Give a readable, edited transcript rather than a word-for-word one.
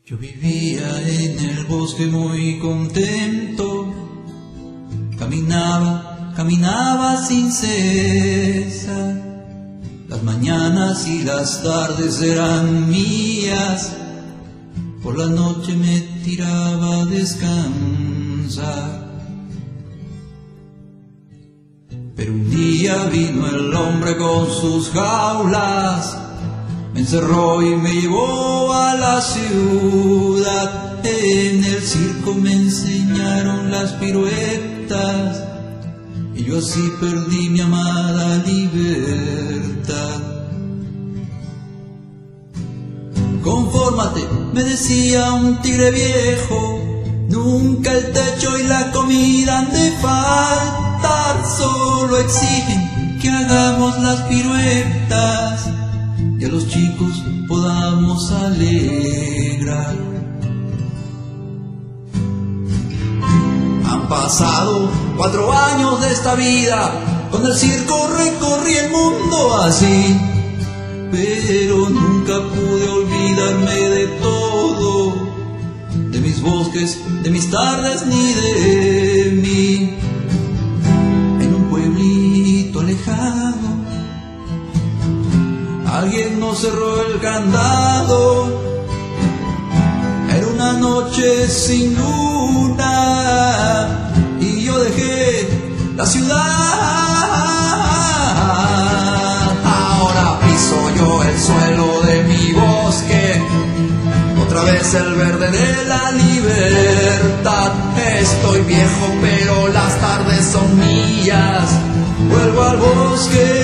Yo vivía en el bosque muy contento, caminaba sin cesar. Las mañanas y las tardes eran mías, por la noche me tiraba a descansar. Pero un día vino el hombre con sus jaulas, me encerró y me llevó a la ciudad. En el circo me enseñaron las piruetas y yo así perdí mi amada libertad. Confórmate, me decía un tigre viejo, nunca el techo y la comida han de faltar, solo exigen que hagamos las piruetas y a los chicos podamos alegrar. Han pasado 4 años de esta vida, con el circo recorrí el mundo así, pero nunca pude olvidarme de todo, de mis bosques, de mis tardes ni de mí. En un pueblito alejado alguien nos cerró el candado, era una noche sin luna y yo dejé la ciudad. Ahora piso yo el suelo de mi bosque, otra vez el verde de la libertad. Estoy viejo pero las tardes son mías, vuelvo al bosque.